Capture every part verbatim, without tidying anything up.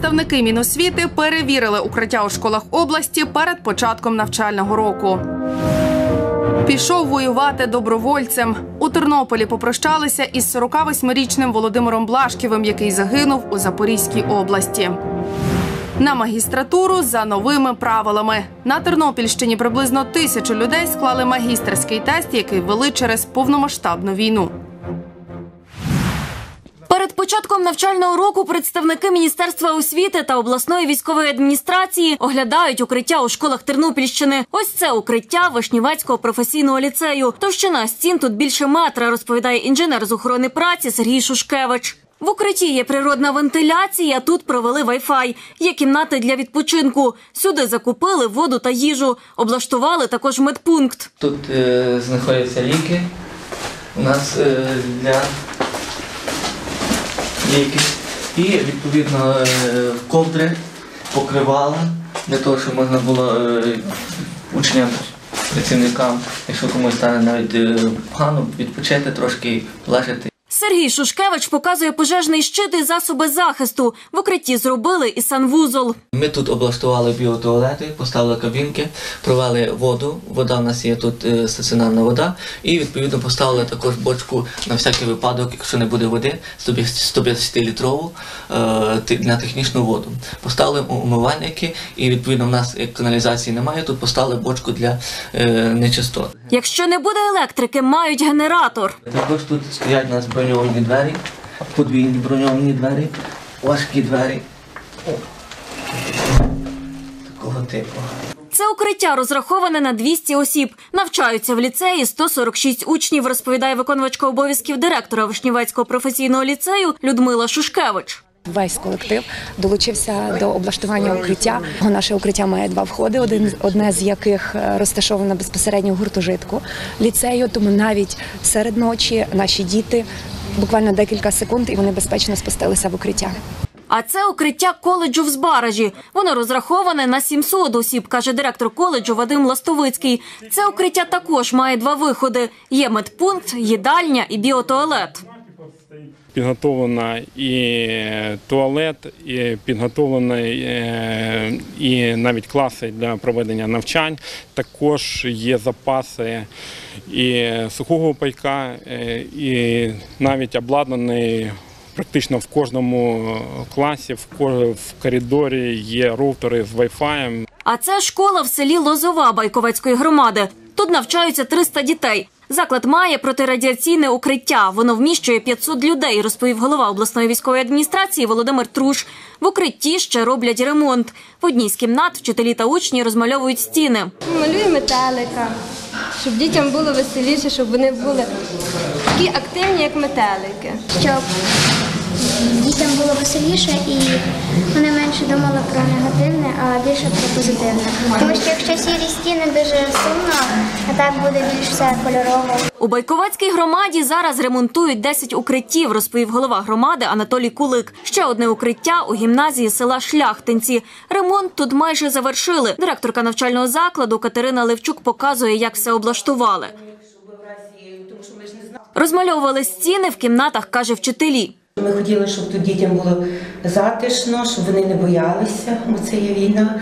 Представники Міносвіти перевірили укриття у школах області перед початком навчального року. Пішов воювати добровольцем. У Тернополі попрощалися із сорокавосьмирічним Володимиром Блашківим, який загинув у Запорізькій області. На магістратуру за новими правилами. На Тернопільщині приблизно тисячу людей склали магістерський тест, який ввели через повномасштабну війну. Перед початком навчального року представники Міністерства освіти та обласної військової адміністрації оглядають укриття у школах Тернопільщини. Ось це укриття Вишнівецького професійного ліцею. Товщина стін тут більше метра, розповідає інженер з охорони праці Сергій Шушкевич. В укритті є природна вентиляція, тут провели вай-фай. Є кімнати для відпочинку. Сюди закупили воду та їжу. Облаштували також медпункт. Тут е, знаходяться ліки. У нас е, для ліки. І, відповідно, е, ковдри, покривала, для того, щоб можна було е, учням, працівникам, якщо комусь стане навіть е, погано, відпочити трошки, полежати. Сергій Шушкевич показує пожежний щит і засоби захисту. В укритті зробили і санвузол. Ми тут облаштували біотуалети, поставили кабінки, провели воду. Вода в нас є тут стаціонарна вода. І, відповідно, поставили також бочку на всякий випадок, якщо не буде води, сто п'ятдесятилітрову на технічну воду. Поставили умивальники і, відповідно, в нас, як каналізації немає, тут поставили бочку для нечистот. Якщо не буде електрики, мають генератор. Також тут стоять у нас броньовані двері, подвійні броньовані двері, важкі двері. О, такого типу. Це укриття розраховане на двісті осіб. Навчаються в ліцеї сто сорок шість учнів, розповідає виконувачка обов'язків директора Вишнівецького професійного ліцею Людмила Шушкевич. Весь колектив долучився до облаштування укриття. Наше укриття має два входи, один, одне з яких розташовано безпосередньо в гуртожитку ліцею, тому навіть серед ночі наші діти буквально декілька секунд і вони безпечно спустилися в укриття. А це укриття коледжу в Збаражі. Воно розраховане на сімсот осіб, каже директор коледжу Вадим Ластовицький. Це укриття також має два виходи. Є медпункт, їдальня і біотуалет. Підготовлено і туалет, і підготовлено і навіть класи для проведення навчань. Також є запаси і сухого пайка, і навіть обладнаний практично в кожному класі, в коридорі є роутери з вай-фаєм. А це школа в селі Лозова Байковецької громади. Тут навчаються триста дітей. Заклад має протирадіаційне укриття. Воно вміщує п'ятсот людей, розповів голова обласної військової адміністрації Володимир Труш. В укритті ще роблять ремонт. В одній з кімнат вчителі та учні розмальовують стіни. Малюємо метелика, щоб дітям було веселіше, щоб вони були такі активні, як метелики. Щоб дітям було веселіше і вони менше думали про негативне, а більше про позитивне. Тому що якщо сірі стіни дуже сумно, а так буде більш все кольорово. У Байковецькій громаді зараз ремонтують десять укриттів, розповів голова громади Анатолій Кулик. Ще одне укриття у гімназії села Шляхтинці. Ремонт тут майже завершили. Директорка навчального закладу Катерина Левчук показує, як все облаштували. Розмальовували стіни в кімнатах, каже, вчителі. Ми хотіли, щоб тут дітям було затишно, щоб вони не боялися, бо це є війна.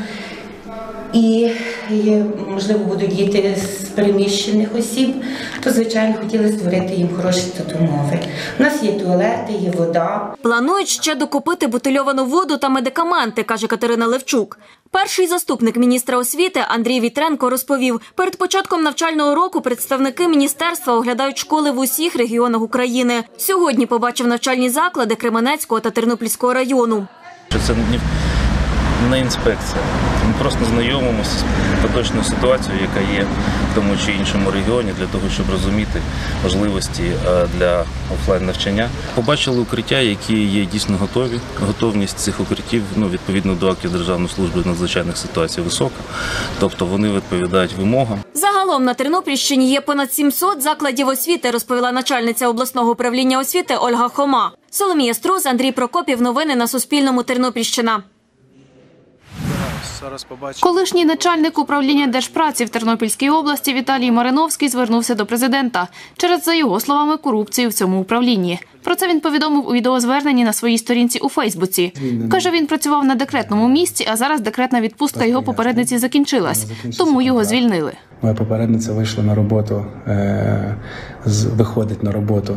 І, можливо, будуть діти з переміщених осіб, то, звичайно, хотіли створити їм хороші тут умови. У нас є туалети, є вода. Планують ще докупити бутильовану воду та медикаменти, каже Катерина Левчук. Перший заступник міністра освіти Андрій Вітренко розповів, перед початком навчального року представники міністерства оглядають школи в усіх регіонах України. Сьогодні побачив навчальні заклади Кременецького та Тернопільського району. Це не інспекція. Ми просто знайомимося з поточною ситуацією, яка є в тому чи іншому регіоні, для того, щоб розуміти можливості для офлайн-навчання. Побачили укриття, які є дійсно готові. Готовність цих укриттів, ну, відповідно до актів Державної служби з надзвичайних ситуацій, висока. Тобто вони відповідають вимогам. Загалом на Тернопільщині є понад сімсот закладів освіти, розповіла начальниця обласного управління освіти Ольга Хома. Соломія Струс, Андрій Прокопів. Новини на Суспільному. Тернопільщина. Колишній начальник управління Держпраці в Тернопільській області Віталій Мариновський звернувся до президента через, за його словами, корупцію в цьому управлінні. Про це він повідомив у відеозверненні на своїй сторінці у Фейсбуці. Каже, він працював на декретному місці, а зараз декретна відпустка його попередниці закінчилась, тому його звільнили. Моя попередниця вийшла на роботу, виходить на роботу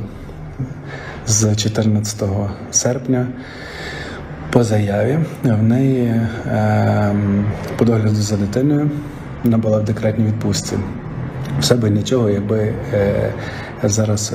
з чотирнадцятого серпня. По заяві в неї по догляду за дитиною, вона була в декретній відпустці. Все би нічого, якби зараз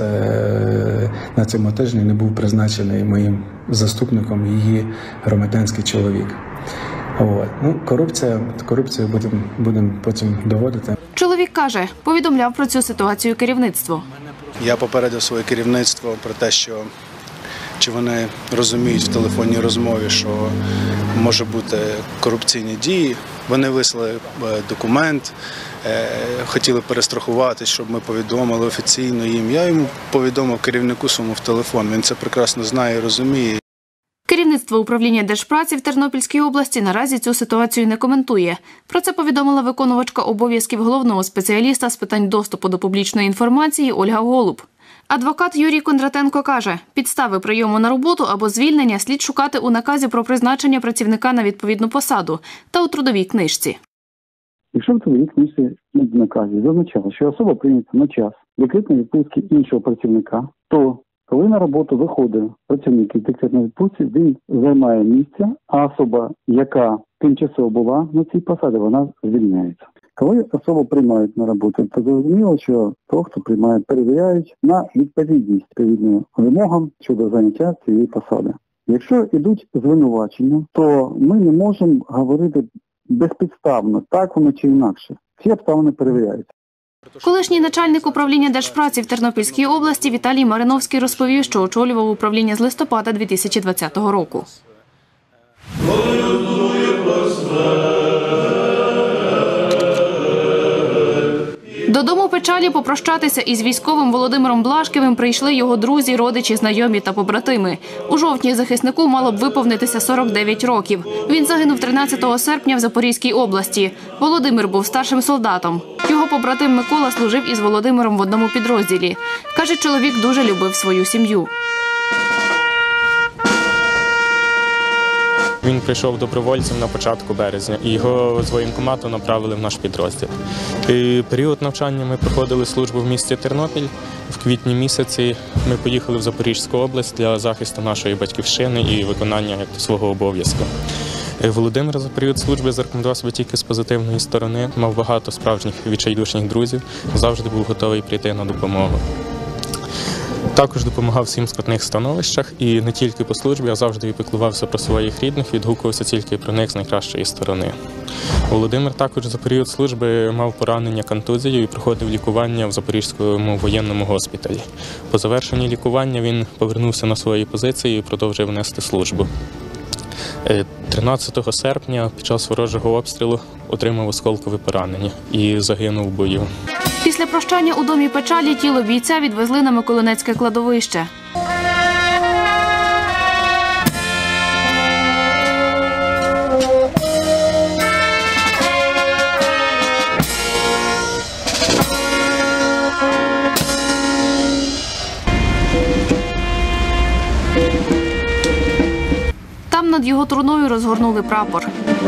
на цьому тижні не був призначений моїм заступником її громадянський чоловік. От. Ну, корупція, корупцію будемо будем потім доводити. Чоловік каже, повідомляв про цю ситуацію керівництво. Я попередив своє керівництво про те, що чи вони розуміють в телефонній розмові, що може бути корупційні дії. Вони вислали документ, хотіли перестрахуватись, щоб ми повідомили офіційно їм. Я йому повідомив керівнику своєму в телефон, він це прекрасно знає і розуміє. Керівництво управління Держпраці в Тернопільській області наразі цю ситуацію не коментує. Про це повідомила виконувачка обов'язків головного спеціаліста з питань доступу до публічної інформації Ольга Голуб. Адвокат Юрій Кондратенко каже, підстави прийому на роботу або звільнення слід шукати у наказі про призначення працівника на відповідну посаду та у трудовій книжці. Якщо в трудовій книжці в наказі зазначало, що особа прийнята на час декретної відпустки іншого працівника, то коли на роботу виходить працівник із декретної відпустки, він займає місце, а особа, яка тимчасово була на цій посаді, вона звільняється. Коли особу приймають на роботу, то зрозуміло, що того, хто приймає, перевіряють на відповідність відповідним вимогам щодо заняття цієї посади. Якщо йдуть звинувачення, то ми не можемо говорити безпідставно, так воно чи інакше. Всі обставини перевіряються. Колишній начальник управління Держпраці в Тернопільській області Віталій Мариновський розповів, що очолював управління з листопада дві тисячі двадцятого року. Додому Печалі попрощатися із військовим Володимиром Блашківим прийшли його друзі, родичі, знайомі та побратими. У жовтні захиснику мало б виповнитися сорок дев'ять років. Він загинув тринадцятого серпня в Запорізькій області. Володимир був старшим солдатом. Його побратим Микола служив із Володимиром в одному підрозділі. Каже, чоловік дуже любив свою сім'ю. Він прийшов добровольцем на початку березня і його з воєнкомату направили в наш підрозділ. І період навчання ми проходили службу в місті Тернопіль. В квітні місяці ми поїхали в Запорізьку область для захисту нашої батьківщини і виконання свого обов'язку. Володимир за період служби зарекомендував себе тільки з позитивної сторони, мав багато справжніх відчайдушних друзів, завжди був готовий прийти на допомогу. Також допомагав всім складних становищах і не тільки по службі, а завжди піклувався про своїх рідних, відгукувався тільки про них з найкращої сторони. Володимир також за період служби мав поранення контузією і проходив лікування в Запорізькому воєнному госпіталі. По завершенні лікування він повернувся на свої позиції і продовжив нести службу. тринадцятого серпня під час ворожого обстрілу отримав осколкове поранення і загинув в бою. Після прощання у домі Печалі тіло бійця відвезли на Миколинецьке кладовище. Там над його труною розгорнули прапор.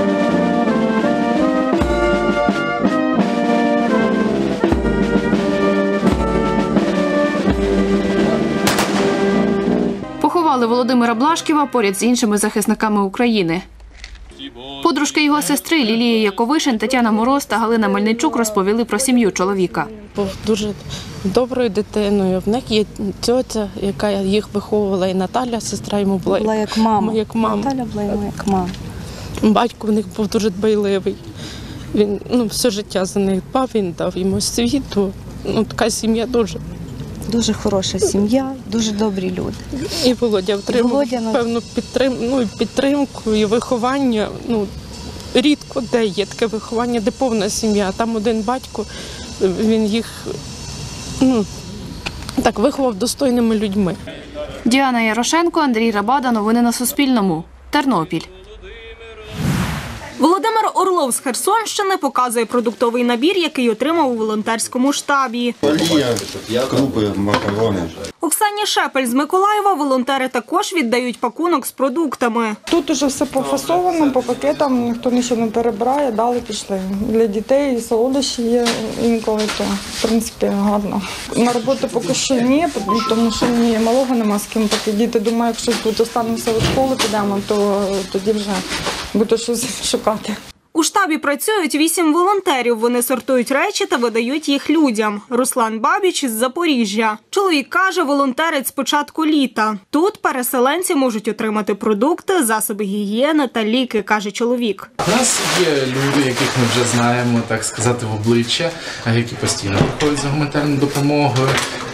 Поховали Володимира Блашківа поряд з іншими захисниками України. Подружки його сестри Лілія Яковишин, Тетяна Мороз та Галина Мельничук розповіли про сім'ю чоловіка. Був дуже доброю дитиною. В них є тьотя, яка їх виховувала, і Наталя, сестра йому була, була як мама. Як мама. Наталя була йому як мама. Батько в них був дуже дбайливий. Він ну, все життя за них дбав, він дав йому світу. Ну, така сім'я дуже. Дуже хороша сім'я, дуже добрі люди. І Володя отримав Володя... певну підтрим... ну, підтримку і виховання. Ну, рідко де є таке виховання, де повна сім'я. Там один батько, він їх ну, так виховав достойними людьми. Діана Ярошенко, Андрій Рабада. Новини на Суспільному. Тернопіль. Володимир Орлов з Херсонщини показує продуктовий набір, який отримав у волонтерському штабі. Олія, крупи, макарони. Оксані Шепель з Миколаєва волонтери також віддають пакунок з продуктами. Тут уже все пофасовано, по пакетам, ніхто нічого не перебирає, дали, пішли. Для дітей солодощі є інколи, то в принципі гарно. На роботу поки що ні, тому що ні, малого нема з ким, поки діти думають, якщо тут останемося у школу, підемо, то тоді вже буду щось шукати. У штабі працюють вісім волонтерів. Вони сортують речі та видають їх людям. Руслан Бабіч із Запоріжжя. Чоловік каже, волонтерить з початку літа. Тут переселенці можуть отримати продукти, засоби гігієни та ліки, каже чоловік. У нас є люди, яких ми вже знаємо, так сказати, в обличчя, які постійно приходять за гуманітарною допомогою.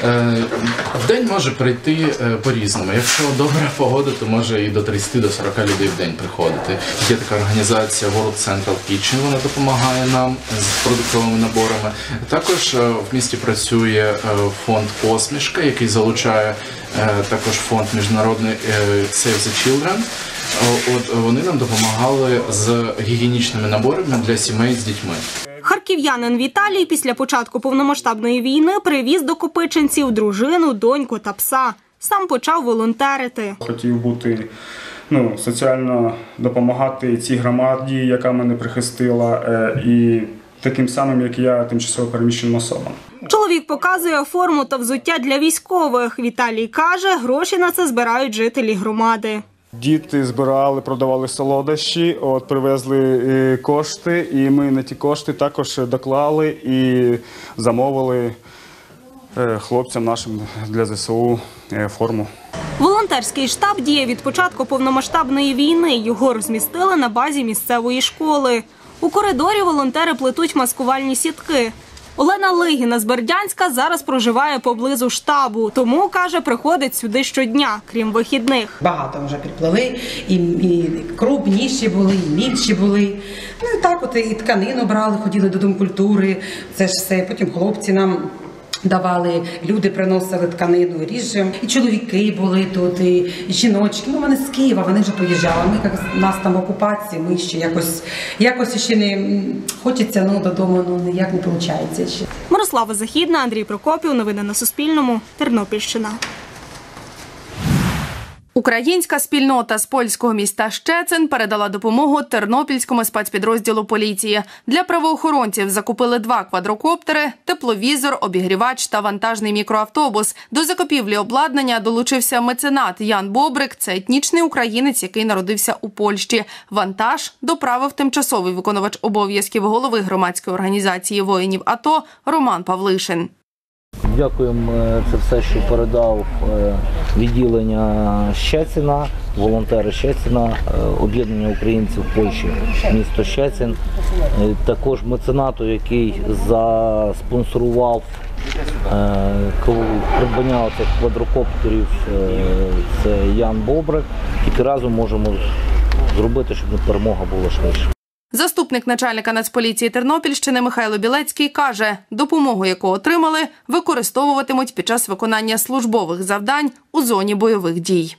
В день може прийти по-різному. Якщо добра погода, то може і до тридцяти до сорока людей в день приходити. Є така організація World Central Kitchen, вона допомагає нам з продуктовими наборами. Також в місті працює фонд «Посмішка», який залучає також фонд міжнародний Save the Children. От вони нам допомагали з гігієнічними наборами для сімей з дітьми. Харків'янин Віталій після початку повномасштабної війни привіз до Копичинців дружину, доньку та пса. Сам почав волонтерити. Хотів бути, ну, соціально допомагати цій громаді, яка мене прихистила, і таким самим, як і я, тимчасово переміщеним особам. Чоловік показує форму та взуття для військових. Віталій каже, гроші на це збирають жителі громади. Діти збирали, продавали солодощі, от привезли кошти, і ми на ті кошти також доклали і замовили хлопцям нашим для зе се у форму. Волонтерський штаб діє від початку повномасштабної війни. Його розмістили на базі місцевої школи. У коридорі волонтери плетуть маскувальні сітки. Олена Лигіна з Бердянська зараз проживає поблизу штабу. Тому, каже, приходить сюди щодня, крім вихідних. Багато вже приплели, і, і крупніші були, і мільші були. Ну і так от і тканину брали, ходили до Домкультури, це ж все. Потім хлопці нам давали, люди приносили тканину, ріжем. І чоловіки були тут, і жіночки. Ну, вони з Києва, вони вже поїжджали. Ми, як у нас там окупації, ми ще якось, якось ще не хочеться, ну, додому, ну, ніяк не виходить ще. Мирослава Західна, Андрій Прокопів. Новини на Суспільному. Тернопільщина. Українська спільнота з польського міста Щецин передала допомогу тернопільському спецпідрозділу поліції. Для правоохоронців закупили два квадрокоптери, тепловізор, обігрівач та вантажний мікроавтобус. До закупівлі обладнання долучився меценат Ян Бобрик. Це етнічний українець, який народився у Польщі. Вантаж доправив тимчасовий виконувач обов'язків голови громадської організації воїнів АТО Роман Павлишин. Дякуємо, це все, що передав відділення Щецина, волонтери Щецина, об'єднання українців в Польщі, місто Щецин. Також меценату, який заспонсорував придбання цих квадрокоптерів, це Ян Бобрик. Тільки разом можемо зробити, щоб перемога була швидше. Заступник начальника Нацполіції Тернопільщини Михайло Білецький каже, допомогу, яку отримали, використовуватимуть під час виконання службових завдань у зоні бойових дій.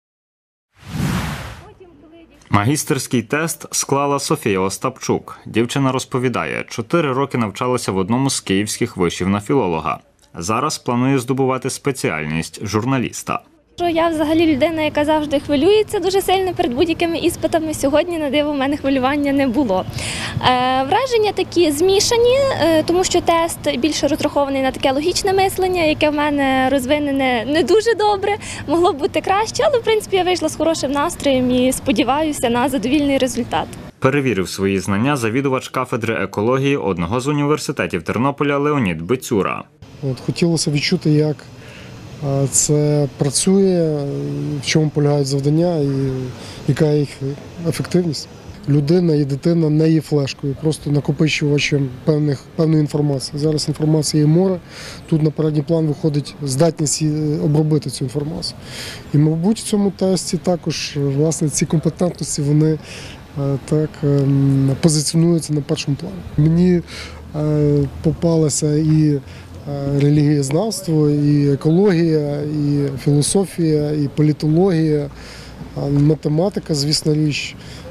Магістерський тест склала Софія Остапчук. Дівчина розповідає, чотири роки навчалася в одному з київських вишів на філолога. Зараз планує здобувати спеціальність журналіста. Я взагалі людина, яка завжди хвилюється дуже сильно перед будь-якими іспитами. Сьогодні, на диво, в мене хвилювання не було. Е, враження такі змішані, е, тому що тест більше розрахований на таке логічне мислення, яке в мене розвинене не дуже добре, могло б бути краще, але в принципі я вийшла з хорошим настроєм і сподіваюся на задовільний результат. Перевірив свої знання завідувач кафедри екології одного з університетів Тернополя Леонід Бецюра. От, хотілося відчути, як це працює, в чому полягають завдання і яка їх ефективність. Людина і дитина не є флешкою, просто накопичувачем певних, певної інформації. Зараз інформації є море, тут на передній план виходить здатність обробити цю інформацію. І, мабуть, в цьому тесті також, власне, ці компетентності, вони так позиціонуються на першому плані. Мені попалася і релігієзнавство, і екологія, і філософія, і політологія, математика, звісно річ,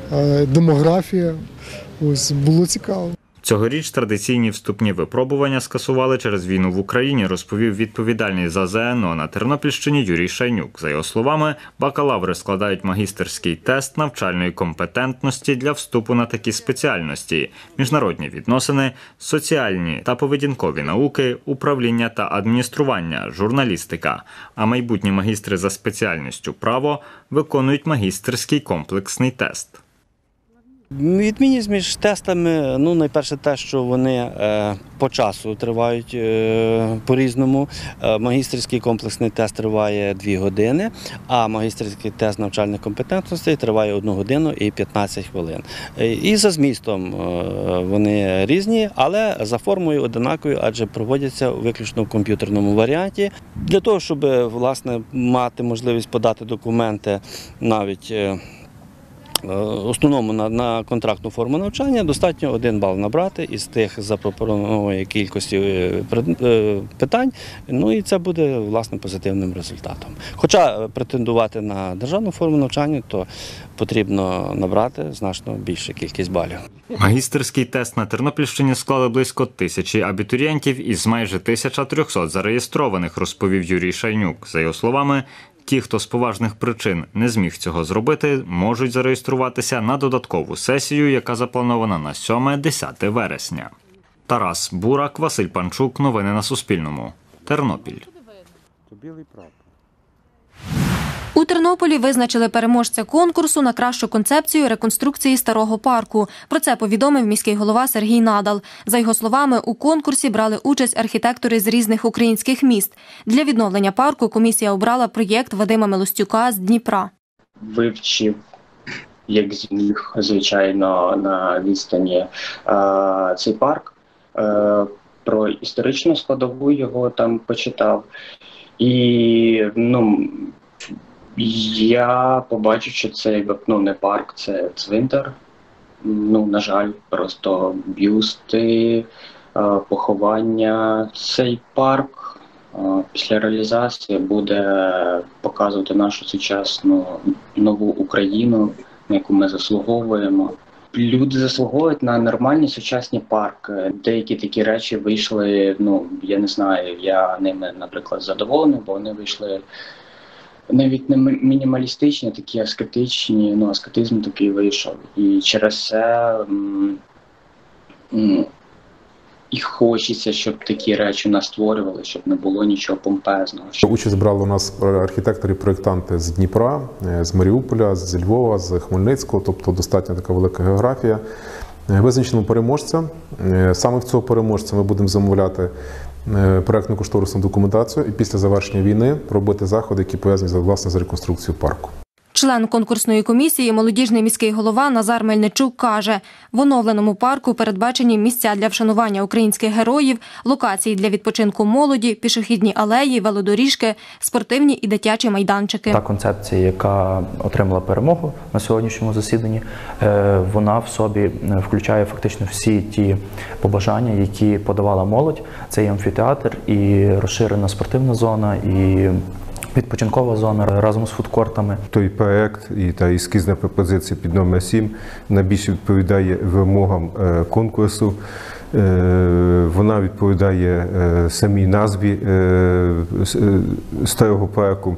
демографія. Ось, було цікаво. Цьогоріч традиційні вступні випробування скасували через війну в Україні, розповів відповідальний за ЗНО на Тернопільщині Юрій Шайнюк. За його словами, бакалаври складають магістерський тест навчальної компетентності для вступу на такі спеціальності – міжнародні відносини, соціальні та поведінкові науки, управління та адміністрування, журналістика. А майбутні магістри за спеціальністю право виконують магістерський комплексний тест. Відмінність між тестами, ну, найперше те, що вони е, по часу тривають е, по-різному. Е, магістерський комплексний тест триває дві години, а магістерський тест навчальних компетентностей триває одну годину і п'ятнадцять хвилин. Е, і за змістом е, вони різні, але за формою однакові, адже проводяться виключно в комп'ютерному варіанті. Для того, щоб, власне, мати можливість подати документи навіть е, основному на, на контрактну форму навчання, достатньо один бал набрати із тих запропонованої кількості питань, ну і це буде, власне, позитивним результатом. Хоча претендувати на державну форму навчання, то потрібно набрати значно більшу кількість балів. Магістерський тест на Тернопільщині склали близько тисячі абітурієнтів із майже тисяча триста зареєстрованих, розповів Юрій Шайнюк. За його словами, ті, хто з поважних причин не зміг цього зробити, можуть зареєструватися на додаткову сесію, яка запланована на сьоме-десяте вересня. Тарас Бурак, Василь Панчук. Новини на Суспільному. Тернопіль. У Тернополі визначили переможця конкурсу на кращу концепцію реконструкції старого парку. Про це повідомив міський голова Сергій Надал. За його словами, у конкурсі брали участь архітектори з різних українських міст. Для відновлення парку комісія обрала проєкт Вадима Милостюка з Дніпра. Вивчив, як зміг, звичайно, на відстані цей парк. Про історичну складову його там почитав. І, ну, я побачив, що це, ну, не парк, це цвинтар. Ну, на жаль, просто бюсти, поховання. Цей парк після реалізації буде показувати нашу сучасну нову Україну, на яку ми заслуговуємо. Люди заслуговують на нормальні сучасні парки. Деякі такі речі вийшли, ну, я не знаю, я ними, наприклад, задоволений, бо вони вийшли навіть не мінімалістичні, такі аскетичні, ну, аскетизм такий вийшов. І через це м, м, і хочеться, щоб такі речі нас створювали, щоб не було нічого помпезного. Участь брали у нас архітектори-проєктанти з Дніпра, з Маріуполя, з Львова, з Хмельницького, тобто достатньо така велика географія. Визначено переможця. Саме в цього переможця ми будемо замовляти проєктно-кошторисну документацію і після завершення війни робити заходи, які пов'язані, власне, з реконструкцією парку. Член конкурсної комісії, молодіжний міський голова Назар Мельничук каже, в оновленому парку передбачені місця для вшанування українських героїв, локації для відпочинку молоді, пішохідні алеї, велодоріжки, спортивні і дитячі майданчики. Та концепція, яка отримала перемогу на сьогоднішньому засіданні, вона в собі включає фактично всі ті побажання, які подавала молодь. Це і амфітеатр, і розширена спортивна зона, і відпочинкова зона разом з фудкортами. Той проект і та ескізна пропозиція під номер сім найбільше відповідає вимогам конкурсу. Вона відповідає самій назві старого парку.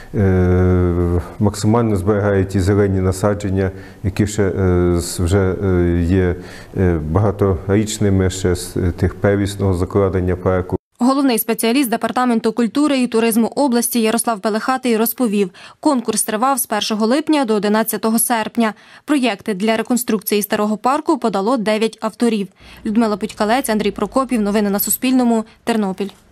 Максимально зберігає ті зелені насадження, які ще вже є багаторічними ще з тих первісного закладення парку. Головний спеціаліст Департаменту культури і туризму області Ярослав Пелехатий розповів, конкурс тривав з першого липня до одинадцятого серпня. Проєкти для реконструкції старого парку подало дев'ять авторів. Людмила Путькалець, Андрій Прокопів. Новини на Суспільному. Тернопіль.